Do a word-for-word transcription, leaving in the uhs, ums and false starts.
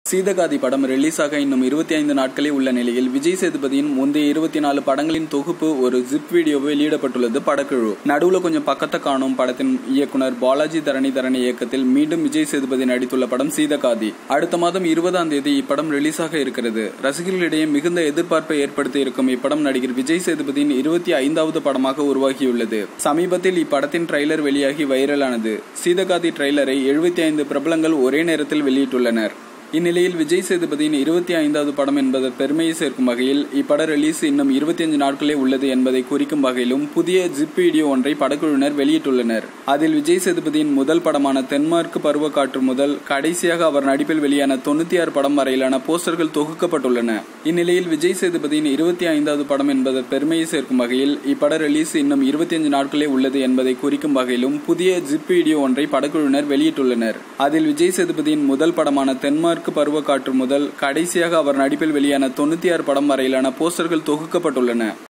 சீதகாதி படம் ரிலீஸ் ஆக இன்னும் இருபத்தி ஐந்து நாட்களே உள்ள நிலையில் விஜய் சேதுபதியின் முந்தைய இருபத்தி நாலு படங்களின் தொகுப்பு ஒரு ஜிப் வீடியோ வெளியிடப்பட்டுள்ளது படக்குழு. நடுவுல கொஞ்சம் பக்கத்தை காணும் படத்தின் இயக்குனர் பாலாஜி தரணி தரணி இயக்கத்தில் மீண்டும் விஜய் சேதுபதி நடித்துள்ள படம் சீதகாதி. அடுத்த மாதம் இருபதாம் தேதி இப்படம் ரிலீஸ் ஆக இருக்கிறது. ரசிகர்களிடையே மிகுந்த எதிர்பார்ப்பை ஏற்படுத்தி இருக்கும் இப்படம் நடிகர் விஜய் சேதுபதியின் இருபத்தி ஐந்தாவது படமாக உருவாகியுள்ளது. சமீபத்தில் இப்படத்தின் ட்ரெய்லர் வெளியாகி வைரலானது. சீதகாதி ட்ரெய்லரை எழுபத்தி ஐந்து பிரபலங்கள் ஒரே நேரத்தில் வெளியிட்டுள்ளனர். இந்நிலையில் விஜய் சேதுபதியின் இருபத்தி ஐந்தாவது படம் என்பதை பெருமையை சேர்க்கும் வகையில் இப்பட ரிலீஸ் இன்னும் இருபத்தி அஞ்சு நாட்களே உள்ளது என்பதை குறிக்கும் வகையிலும் புதிய ஜிப் வீடியோ ஒன்றை படக்குழுவினர் வெளியிட்டுள்ளனர். அதில் விஜய் சேதுபதியின் முதல் படமான தென்மார்க்கு பருவக்காற்று முதல் கடைசியாக அவர் நடிப்பில் வெளியான தொண்ணூத்தி ஆறு படம் வரையிலான போஸ்டர்கள் தொகுக்கப்பட்டுள்ளன. இந்நிலையில் விஜய் சேதுபதியின் இருபத்தி ஐந்தாவது படம் என்பதை பெருமையை சேர்க்கும் வகையில் இப்பட ரிலீஸ் இன்னும் இருபத்தி அஞ்சு நாட்களே உள்ளது என்பதை குறிக்கும் வகையிலும் புதிய ஜிப் வீடியோ ஒன்றை படக்குழுவினர் வெளியிட்டுள்ளனர். அதில் விஜய் சேதுபதியின் முதல் படமான தென்மார்க்கு பருவக்காற்று முதல் கடைசியாக அவர் நடிப்பில் வெளியான தொண்ணூத்தி ஆறு படம் வரையிலான போஸ்டர்கள் தொகுக்கப்பட்டுள்ளன.